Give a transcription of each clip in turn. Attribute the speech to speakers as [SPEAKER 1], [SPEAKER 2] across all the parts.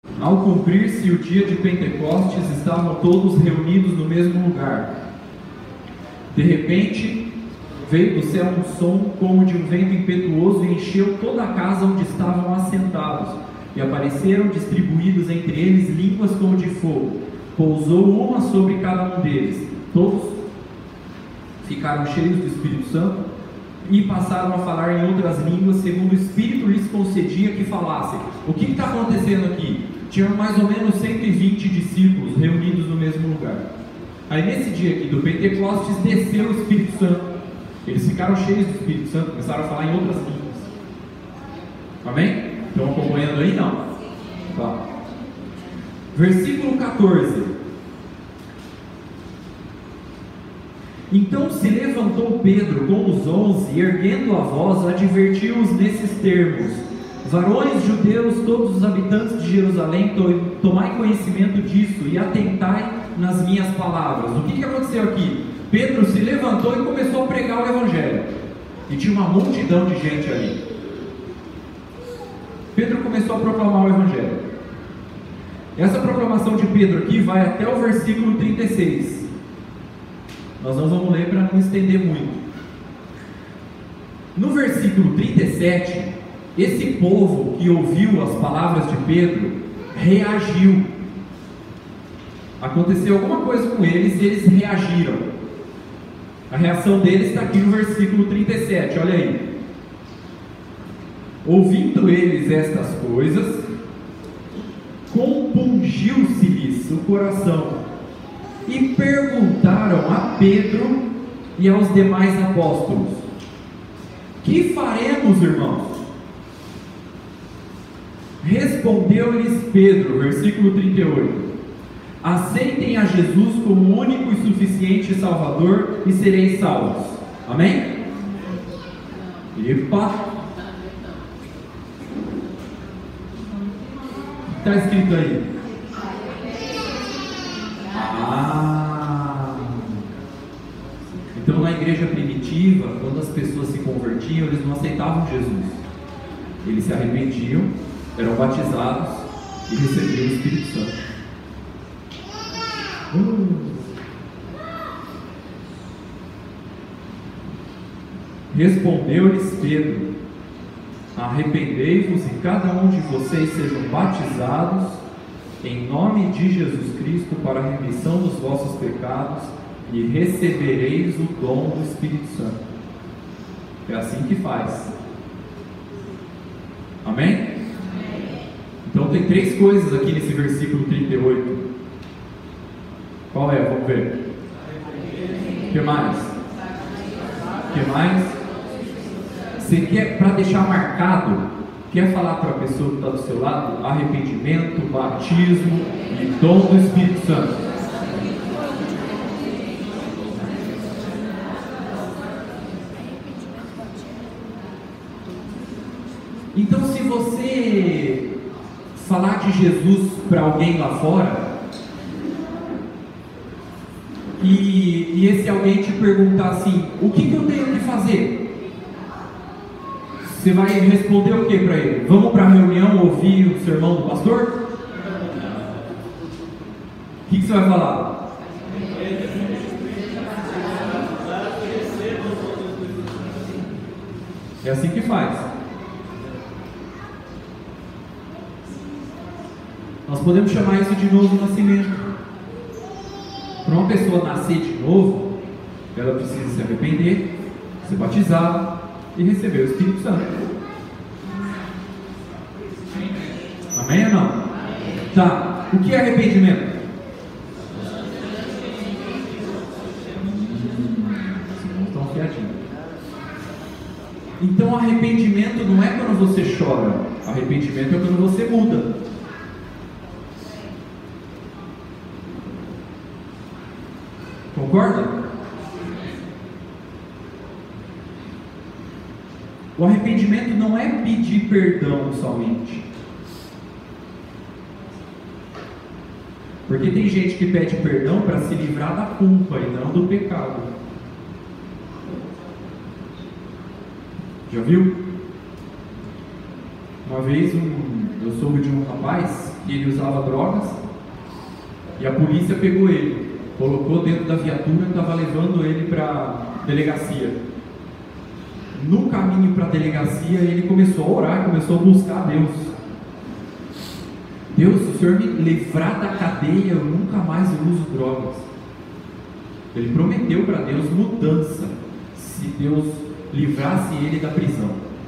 [SPEAKER 1] Ao cumprir-se o dia de Pentecostes, estavam todos reunidos no mesmo lugar. De repente, veio do céu um som como de um vento impetuoso e encheu toda a casa onde estavam assentados. E apareceram distribuídos entre eles línguas como de fogo. Pousou uma sobre cada um deles. Todos ficaram cheios do Espírito Santo e passaram a falar em outras línguas, segundo o Espírito lhes concedia que falassem. O que está acontecendo aqui? Tinham mais ou menos 120 discípulos reunidos no mesmo lugar. Aí nesse dia aqui do Pentecostes desceu o Espírito Santo. Eles ficaram cheios do Espírito Santo, começaram a falar em outras línguas. Amém? Estão acompanhando aí? Não? Tá. Versículo 14. Então se levantou Pedro com os 11, erguendo a voz, advertiu-os nesses termos: varões judeus, todos os habitantes de Jerusalém, tomai conhecimento disso e atentai nas minhas palavras. O que aconteceu aqui? Pedro se levantou e começou a pregar o Evangelho, e tinha uma multidão de gente ali. Pedro começou a proclamar o Evangelho. Essa proclamação de Pedro aqui vai até o versículo 36. Nós não vamos ler para não estender muito. No versículo 37, esse povo que ouviu as palavras de Pedro reagiu. Aconteceu alguma coisa com eles e eles reagiram. A reação deles está aqui no versículo 37, olha aí. Ouvindo eles estas coisas, compungiu-se-lhes o coração e perguntaram a Pedro e aos demais apóstolos: que faremos, irmãos? Respondeu-lhes Pedro, versículo 38: aceitem a Jesus como único e suficiente Salvador e sereis salvos. Amém? Epa! Está escrito aí. Então na igreja primitiva, quando as pessoas se convertiam, eles não aceitavam Jesus. Eles se arrependiam, eram batizados e recebiam o Espírito Santo. Respondeu-lhes Pedro: arrependei-vos e cada um de vocês sejam batizados em nome de Jesus Cristo para a remissão dos vossos pecados e recebereis o dom do Espírito Santo. É assim que faz. Amém? Então tem três coisas aqui nesse versículo 38. Qual é? Vamos ver. O que mais? O que mais? Você quer, para deixar marcado, quer falar para a pessoa que está do seu lado? Arrependimento, batismo e dom do Espírito Santo. Então, se você falar de Jesus para alguém lá fora, e esse alguém te perguntar assim: o que eu tenho que fazer? Você vai responder o que para ele? Vamos para a reunião ouvir o sermão do pastor? O que você vai falar? É assim que faz. Nós podemos chamar isso de novo nascimento. Para uma pessoa nascer de novo, ela precisa se arrepender, ser batizada e receber o Espírito Santo. Amém ou não? Tá. O que é arrependimento? Não estão afiadinhos. Então arrependimento não é quando você chora. Arrependimento é quando você muda. Concorda? O arrependimento não é pedir perdão somente. Porque tem gente que pede perdão para se livrar da culpa e não do pecado. Já viu? Uma vez eu soube de um rapaz e ele usava drogas, e a polícia pegou ele, colocou dentro da viatura e estava levando ele para a delegacia. No caminho para a delegacia, ele começou a orar, começou a buscar Deus. Deus, se o Senhor me livrar da cadeia, eu nunca mais uso drogas. Ele prometeu para Deus mudança, se Deus livrasse ele da prisão.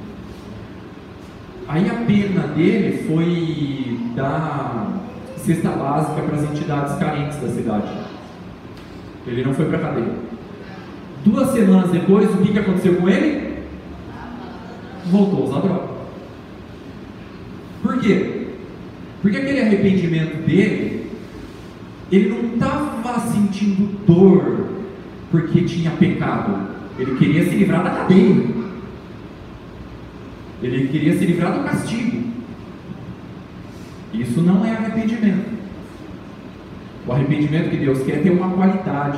[SPEAKER 1] Aí a pena dele foi dar cesta básica para as entidades carentes da cidade. Ele não foi para a cadeia. 2 semanas depois, o que aconteceu com ele? Voltou a usar droga. Por quê? Porque aquele arrependimento dele, ele não estava sentindo dor porque tinha pecado. Ele queria se livrar da cadeia. Ele queria se livrar do castigo. Isso não é arrependimento. O arrependimento que Deus quer tem uma qualidade.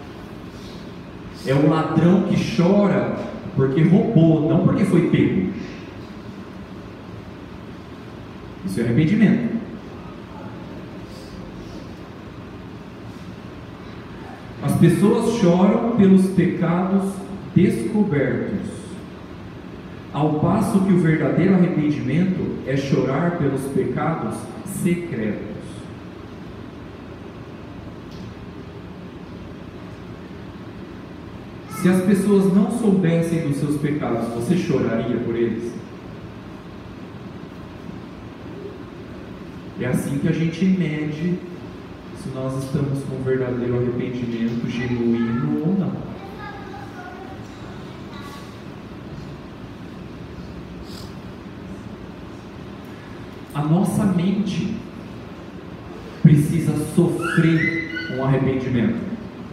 [SPEAKER 1] É o ladrão que chora porque roubou, não porque foi pego. Isso é arrependimento. As pessoas choram pelos pecados descobertos, ao passo que o verdadeiro arrependimento é chorar pelos pecados secretos. Se as pessoas não soubessem dos seus pecados, você choraria por eles? É assim que a gente mede se nós estamos com verdadeiro arrependimento genuíno ou não. A nossa mente precisa sofrer um arrependimento.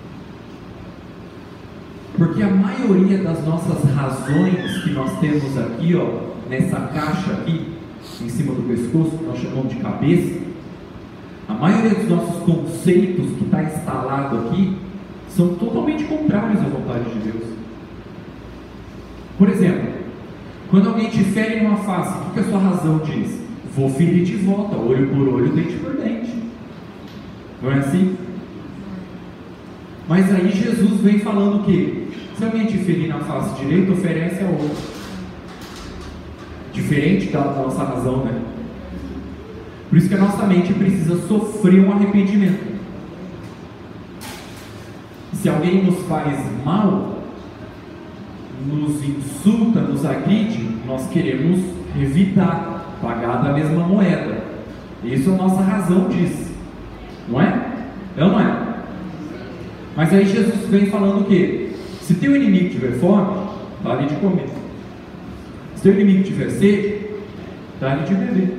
[SPEAKER 1] Porque a maioria das nossas razões que nós temos aqui, ó, nessa caixa aqui, em cima do pescoço, que nós chamamos de cabeça, a maioria dos nossos conceitos que está instalado aqui, são totalmente contrários à vontade de Deus. Por exemplo, quando alguém te fere numa face, o que a sua razão diz? Vou ferir de volta, olho por olho, dente por dente. Não é assim? Mas aí Jesus vem falando o quê? Se alguém te ferir na face direita, oferece a outra. Diferente da nossa razão, né? Por isso que a nossa mente precisa sofrer um arrependimento. Se alguém nos faz mal, nos insulta, nos agride, nós queremos revidar, pagar da mesma moeda. Isso a nossa razão diz. Não é? É ou não é? Mas aí Jesus vem falando o quê? Se teu inimigo tiver fome, dá-lhe de comer. Se teu inimigo tiver sede, dá-lhe de beber.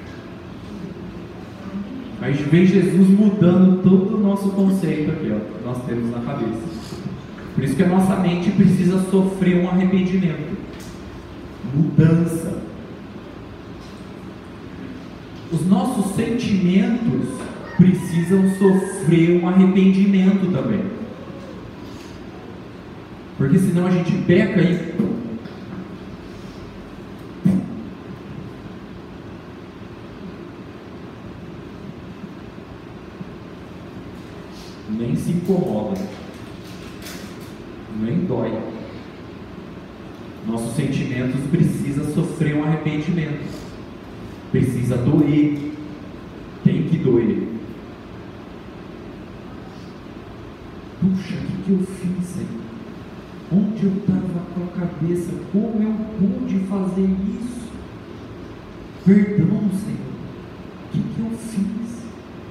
[SPEAKER 1] Aí vem Jesus mudando todo o nosso conceito aqui, ó, que nós temos na cabeça. Por isso que a nossa mente precisa sofrer um arrependimento. Mudança. Os nossos sentimentos precisam sofrer um arrependimento também. Porque senão a gente peca e nem se incomoda, nem dói. Nossos sentimentos precisam sofrer um arrependimento. Precisa doer. Tem que doer. Puxa, o que eu fiz, Senhor? Onde eu estava com a cabeça? Como eu pude fazer isso? Perdão, Senhor. O que eu fiz?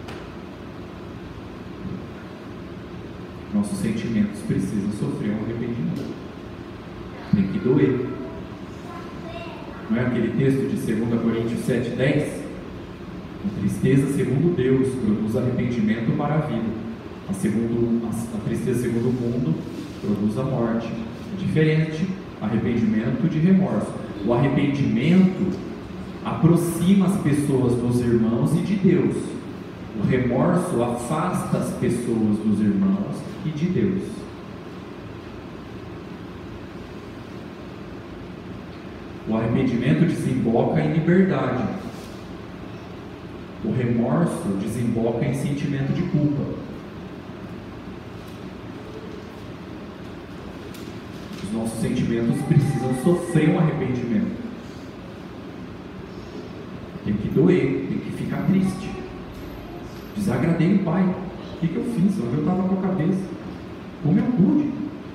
[SPEAKER 1] Nossos sentimentos precisam sofrer um arrependimento. Tem que doer. Não é aquele texto de 2 Coríntios 7,10? A tristeza segundo Deus produz arrependimento para a vida. A tristeza segundo o mundo produz a morte. É diferente. Arrependimento de remorso. O arrependimento aproxima as pessoas dos irmãos e de Deus. O remorso afasta as pessoas dos irmãos e de Deus. O arrependimento desemboca em liberdade. O remorso desemboca em sentimento de culpa. Os nossos sentimentos precisam sofrer um arrependimento. Tem que doer, tem que ficar triste. Desagradei o Pai. O que eu fiz? Onde eu estava com a cabeça? Como eu pude?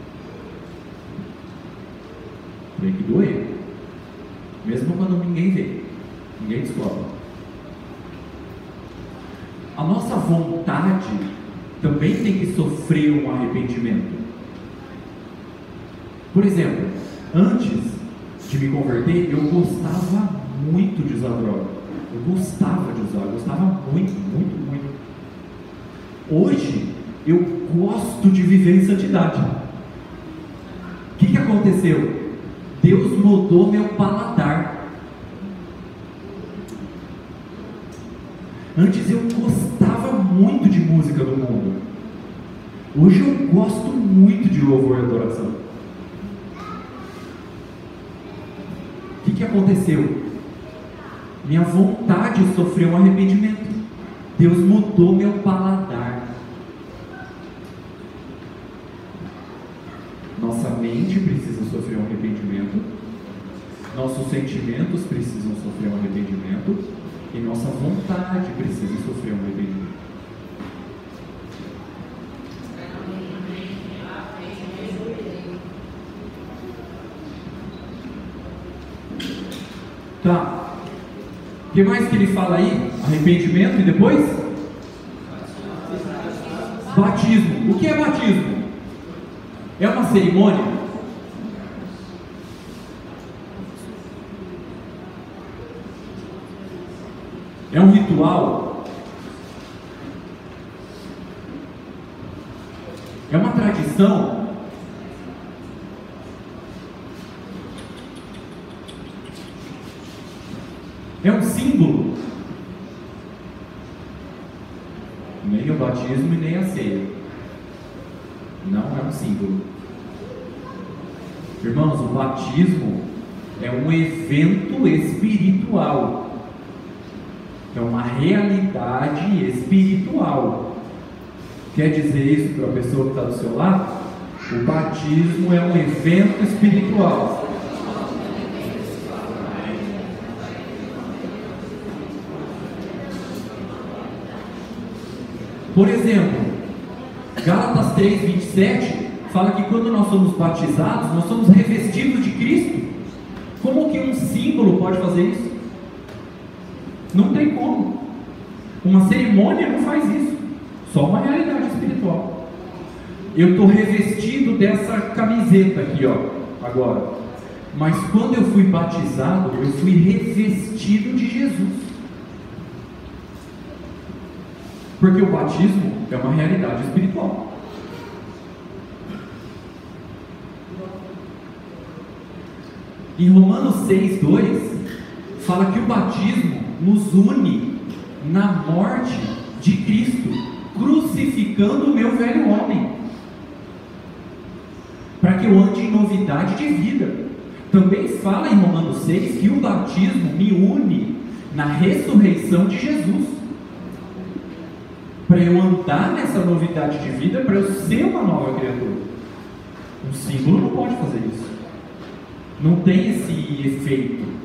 [SPEAKER 1] Tem que doer. Mesmo quando ninguém vê, ninguém descobre. A nossa vontade também tem que sofrer um arrependimento. Por exemplo, antes de me converter, eu gostava muito de usar droga. Eu gostava muito. Hoje, eu gosto de viver em santidade. O que aconteceu? Deus mudou meu paladar. Antes eu gostava muito de música do mundo. Hoje eu gosto muito de louvor e adoração. O que aconteceu? Minha vontade sofreu um arrependimento. Deus mudou meu paladar. Nossa mente precisa sofrer um arrependimento. Nossos sentimentos precisam sofrer um arrependimento. E nossa vontade precisa sofrer um arrependimento. Tá. O que mais que ele fala aí? Arrependimento e depois? Batismo. O que é batismo? É uma cerimônia? É um ritual? É uma tradição? É um símbolo? Nem o batismo e nem a ceia. Não é um símbolo. Irmãos, o batismo é um evento espiritual. É uma realidade espiritual. Quer dizer isso para a pessoa que está do seu lado? O batismo é um evento espiritual. Por exemplo, Gálatas 3:27 fala que quando nós somos batizados, nós somos revestidos de Cristo. Como que um símbolo pode fazer isso? Não tem como. Uma cerimônia não faz isso. Só uma realidade espiritual. Eu estou revestido dessa camiseta aqui, ó, agora. Mas quando eu fui batizado, eu fui revestido de Jesus. Porque o batismo é uma realidade espiritual. Em Romanos 6:2 fala que o batismo nos une na morte de Cristo, crucificando o meu velho homem, para que eu ande em novidade de vida. Também fala em Romanos 6 que o batismo me une na ressurreição de Jesus, para eu andar nessa novidade de vida, para eu ser uma nova criatura. Um símbolo não pode fazer isso. Não tem esse efeito.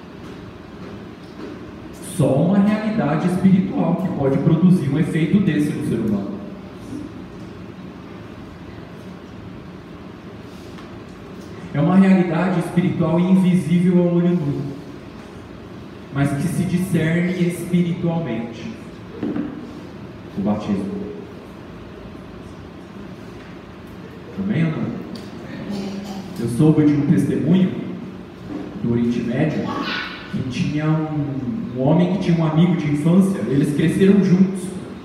[SPEAKER 1] Só uma realidade espiritual que pode produzir um efeito desse no ser humano. É uma realidade espiritual invisível ao olho nu, mas que se discerne espiritualmente. O batismo. Amém ou não? Eu soube de um testemunho do Oriente Médio que tinha um homem que tinha um amigo de infância. Eles cresceram juntos.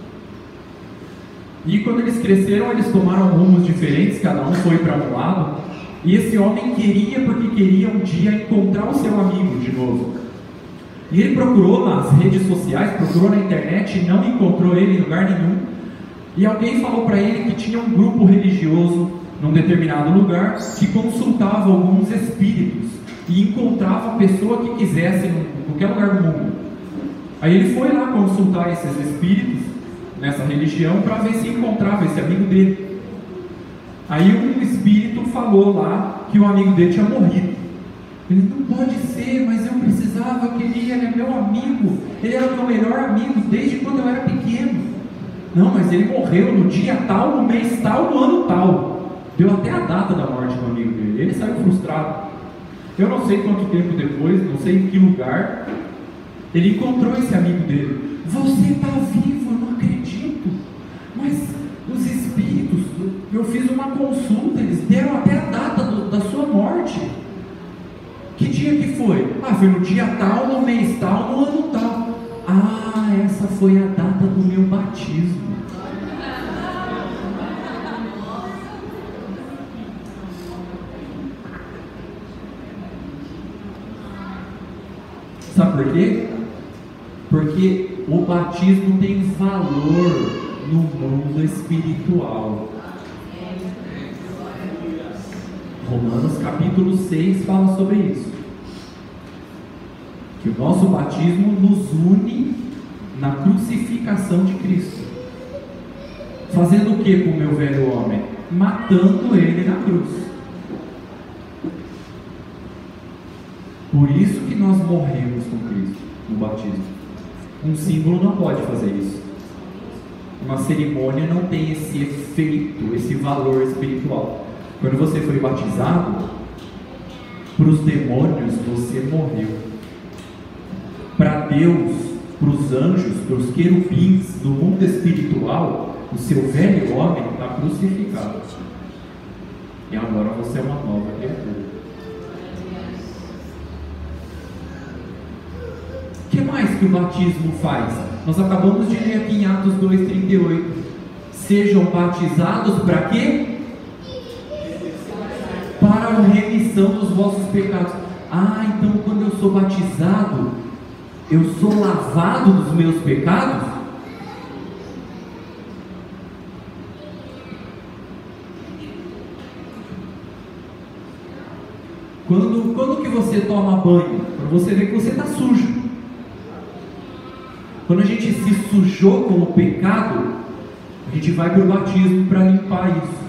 [SPEAKER 1] E quando eles cresceram, eles tomaram rumos diferentes, cada um foi para um lado. E esse homem queria, porque queria um dia encontrar o seu amigo de novo. E ele procurou nas redes sociais, procurou na internet e não encontrou ele em lugar nenhum. E alguém falou para ele que tinha um grupo religioso num determinado lugar que consultava alguns espíritos e encontrava a pessoa que quisesse em qualquer lugar do mundo. Aí ele foi lá consultar esses espíritos nessa religião para ver se encontrava esse amigo dele. Aí um espírito falou lá que o amigo dele tinha morrido. Ele: não pode ser, mas eu precisava, queria, ele é meu amigo, ele era o meu melhor amigo desde quando eu era pequeno. Não, mas ele morreu no dia tal, no mês tal, no ano tal. Deu até a data da morte do amigo dele. Ele saiu frustrado. Eu não sei quanto tempo depois, não sei em que lugar, ele encontrou esse amigo dele. Você está vivo, eu não acredito. Mas os espíritos, eu fiz uma consulta, eles deram até a data da sua morte. Que dia que foi? Ah, foi no dia tal, no mês tal, no ano tal. Ah, essa foi a data do meu batismo. Sabe por quê? Porque o batismo tem valor no mundo espiritual. Romanos capítulo 6 fala sobre isso. Que o nosso batismo nos une na crucificação de Cristo. Fazendo o que com o meu velho homem? Matando ele na cruz. Por isso que nós morremos com Cristo no batismo. Um símbolo não pode fazer isso. Uma cerimônia não tem esse efeito, esse valor espiritual. Quando você foi batizado, para os demônios você morreu. Para Deus, para os anjos, para os querubins do mundo espiritual, o seu velho homem está crucificado. E agora você é uma nova criatura. O que mais que o batismo faz? Nós acabamos de ler aqui em Atos 2,38. Sejam batizados para quê? Para a remissão dos vossos pecados. Ah, então quando eu sou batizado, eu sou lavado dos meus pecados? Quando que você toma banho? Para você ver que você está sujo. Quando a gente se sujou com o pecado, a gente vai para o batismo para limpar isso.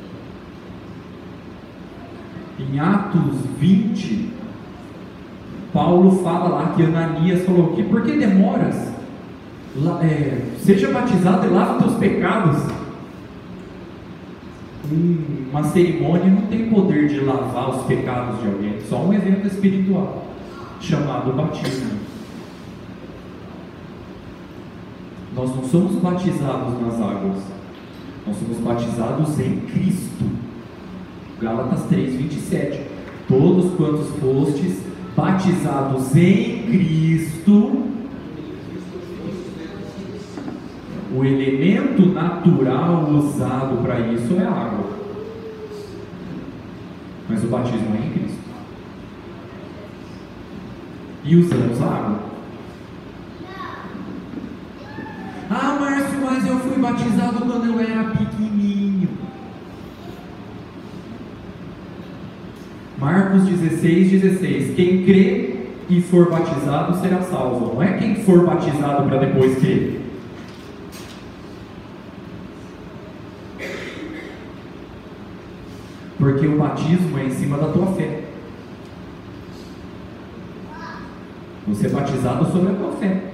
[SPEAKER 1] Em Atos 20, Paulo fala lá que Ananias falou que por que demoras? Seja batizado e lava teus pecados. Uma cerimônia não tem poder de lavar os pecados de alguém, só um evento espiritual chamado batismo. Nós não somos batizados nas águas, nós somos batizados em Cristo. Gálatas 3:27. Todos quantos fostes batizados em Cristo, o elemento natural usado para isso é a água, mas o batismo é em Cristo. E usamos a água. Ah, Márcio, mas eu fui batizado quando eu era pequenininho. Marcos 16:16. Quem crê e for batizado será salvo. Não é quem for batizado para depois crer. Porque o batismo é em cima da tua fé. Você é batizado sobre a tua fé.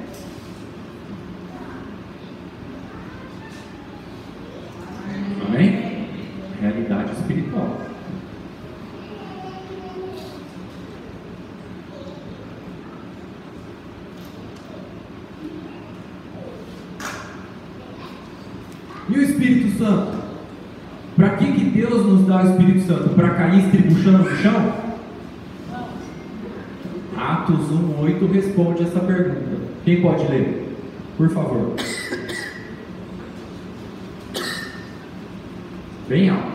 [SPEAKER 1] Amém? Realidade espiritual. E o Espírito Santo? Para que Deus nos dá o Espírito Santo? Para cair estribuchando no chão? Atos 1:8 responde essa pergunta. Quem pode ler? Por favor. Bem alto.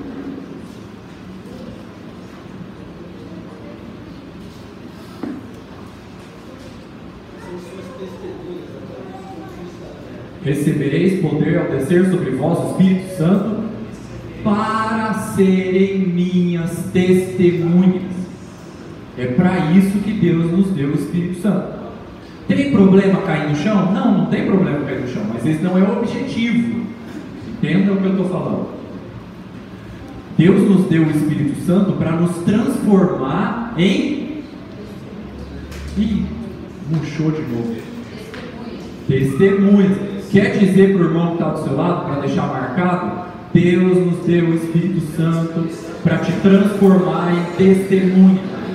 [SPEAKER 1] Recebereis poder ao descer sobre vós o Espírito Santo, para serem minhas testemunhas. É para isso que Deus nos deu o Espírito Santo. Tem problema cair no chão? Não, não tem problema cair no chão, mas esse não é o objetivo. Entenda o que eu estou falando. Deus nos deu o Espírito Santo para nos transformar em... Ih, murchou de novo. Testemunhas. Quer dizer para o irmão que está do seu lado, para deixar marcado? Deus nos deu o Espírito Santo para te transformar em testemunha.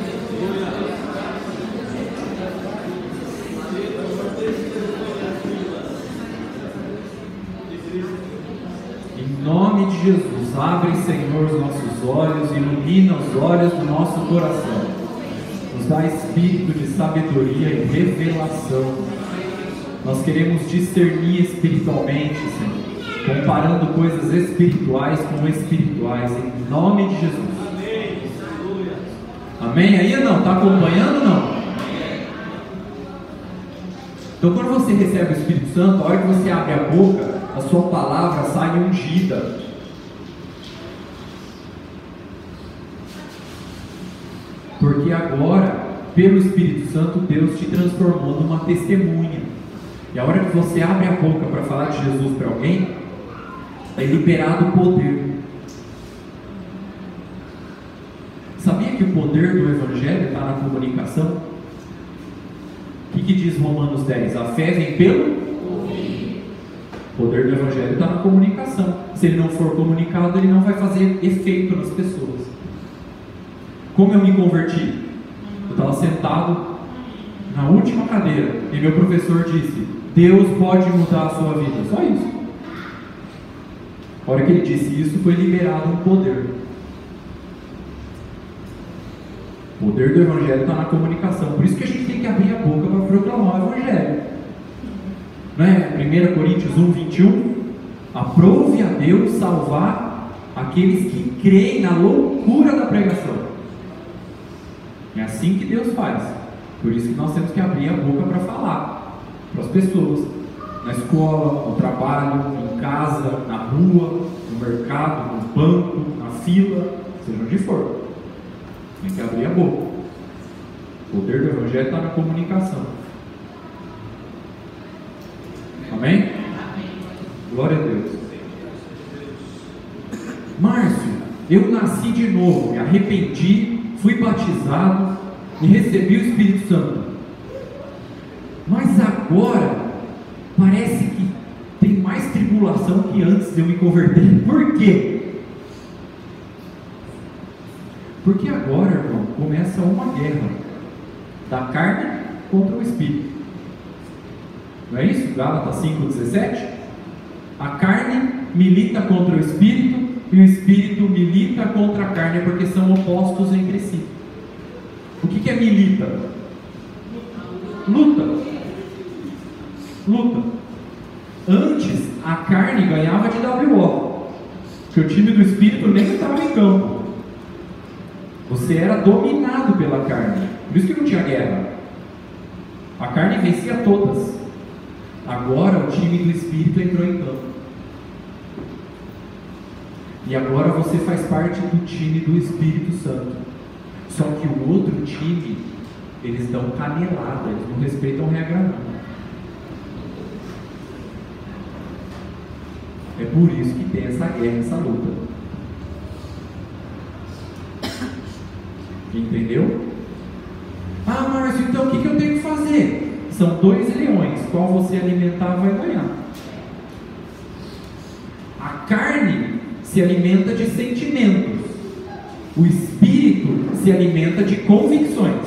[SPEAKER 1] Em nome de Jesus, abre, Senhor, os nossos olhos, ilumina os olhos do nosso coração. Nos dá espírito de sabedoria e revelação. Nós queremos discernir espiritualmente, Senhor, comparando coisas espirituais com espirituais, em nome de Jesus. Amém? Aí não? Está acompanhando ou não? Então, quando você recebe o Espírito Santo, a hora que você abre a boca, a sua palavra sai ungida. Porque agora, pelo Espírito Santo, Deus te transformou numa testemunha. E a hora que você abre a boca para falar de Jesus para alguém, é liberado o poder. Sabia que o poder do Evangelho está na comunicação? O que diz Romanos 10? A fé vem pelo ouvir. O poder do Evangelho está na comunicação. Se ele não for comunicado, ele não vai fazer efeito nas pessoas. Como eu me converti? Eu estava sentado na última cadeira e meu professor disse: Deus pode mudar a sua vida. Só isso. A hora que ele disse isso, foi liberado um poder. O poder do Evangelho está na comunicação. Por isso que a gente tem que abrir a boca para proclamar o Evangelho. Não é? 1 Coríntios 1, 21. Aprove a Deus salvar aqueles que creem na loucura da pregação. É assim que Deus faz. Por isso que nós temos que abrir a boca para falar para as pessoas. Na escola, no trabalho, em casa, na rua, no mercado, no banco, na fila, seja onde for. Tem que abrir a boca. O poder do Evangelho está na comunicação. Amém? Glória a Deus. Márcio, eu nasci de novo, me arrependi, fui batizado e recebi o Espírito Santo. Mas agora parece que tem mais tribulação que antes de eu me converter. Por quê? Porque agora, irmão, começa uma guerra da carne contra o Espírito. Não é isso? Gálatas 5,17? A carne milita contra o Espírito e o Espírito milita contra a carne, porque são opostos entre si. O que é milita? Luta. Antes a carne ganhava de WO, porque o time do Espírito nem estava em campo. Você era dominado pela carne. Por isso que não tinha guerra. A carne vencia todas. Agora o time do Espírito entrou em campo. E agora você faz parte do time do Espírito Santo. Só que o outro time, eles dão canelada, eles não respeitam regra não. É por isso que tem essa guerra, essa luta. Entendeu? Ah, Márcio, então o que eu tenho que fazer? São 2 leões, qual você alimentar vai ganhar. A carne se alimenta de sentimentos, o espírito se alimenta de convicções.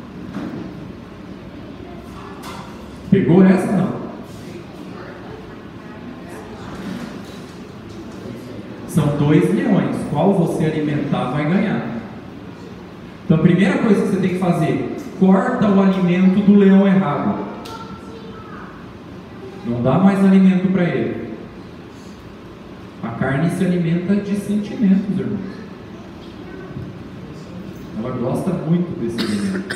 [SPEAKER 1] Pegou essa? Não. São 2 leões, qual você alimentar vai ganhar. Então a primeira coisa que você tem que fazer: corta o alimento do leão errado. Não dá mais alimento para ele. A carne se alimenta de sentimentos, irmãos. Ela gosta muito desse alimento.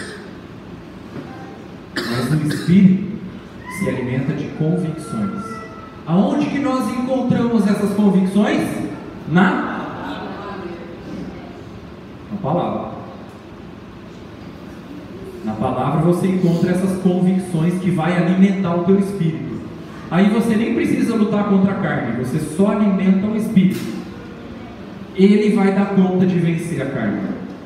[SPEAKER 1] Mas o espírito se alimenta de convicções. Aonde que nós encontramos essas convicções? Na palavra. Na palavra você encontra essas convicções que vai alimentar o teu espírito. Aí você nem precisa lutar contra a carne, você só alimenta o espírito. Ele vai dar conta de vencer a carne.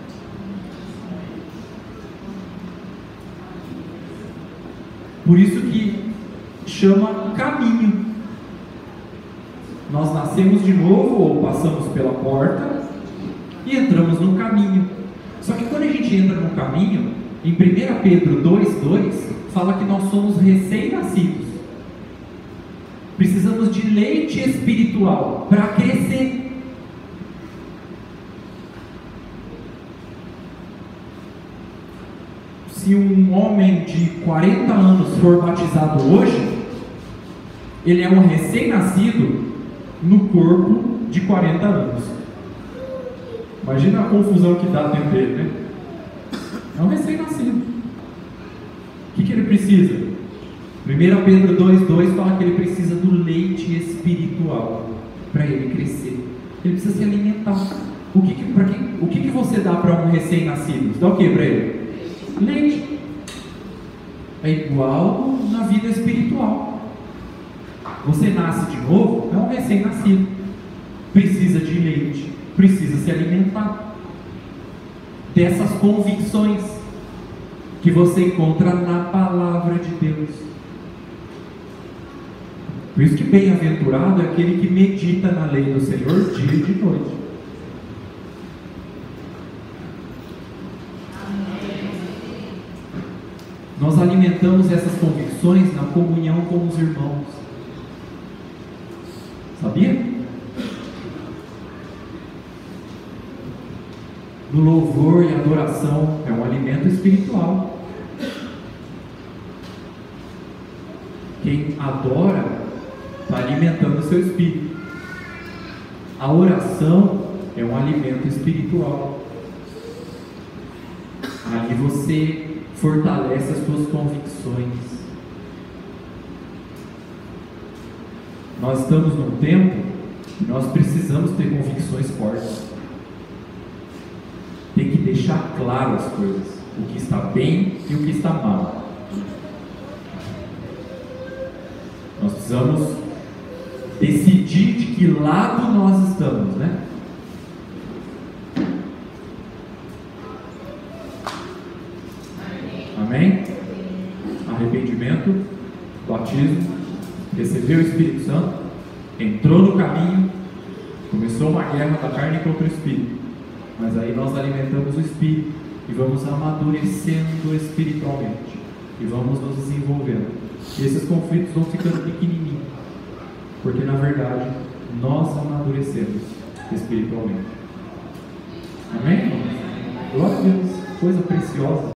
[SPEAKER 1] Por isso que chama caminho. Nós nascemos de novo ou passamos pela porta e entramos no caminho. Só que quando a gente entra no caminho, em 1 Pedro 2,2 fala que nós somos recém-nascidos. Precisamos de leite espiritual para crescer. Se um homem de 40 anos for batizado hoje, ele é um recém-nascido no corpo de 40 anos. Imagina a confusão que dá dentro dele, né? É um recém-nascido. O que ele precisa? 1 Pedro 2,2 fala que ele precisa do leite espiritual para ele crescer. Ele precisa se alimentar. O que você dá para um recém-nascido? Você dá o que para ele? Leite. É igual na vida espiritual. Você nasce de novo, é um recém-nascido. Precisa de leite, precisa se alimentar dessas convicções que você encontra na palavra de Deus. Por isso que bem-aventurado é aquele que medita na lei do Senhor dia e de noite. Nós alimentamos essas convicções na comunhão com os irmãos. Sabia? No louvor e adoração é um alimento espiritual. Quem adora está alimentando o seu espírito. A oração é um alimento espiritual. Ali você fortalece as suas convicções. Nós estamos num tempo que nós precisamos ter convicções fortes. Tem que deixar claro as coisas, o que está bem e o que está mal. Nós precisamos decidir de que lado nós estamos, né? Amém? Arrependimento, batismo, recebeu o Espírito Santo, entrou no caminho, começou uma guerra da carne contra o Espírito. Mas aí nós alimentamos o Espírito e vamos amadurecendo espiritualmente e vamos nos desenvolvendo. E esses conflitos vão ficando pequenininhos, porque na verdade nós amadurecemos espiritualmente. Amém? Glória a Deus, coisa preciosa.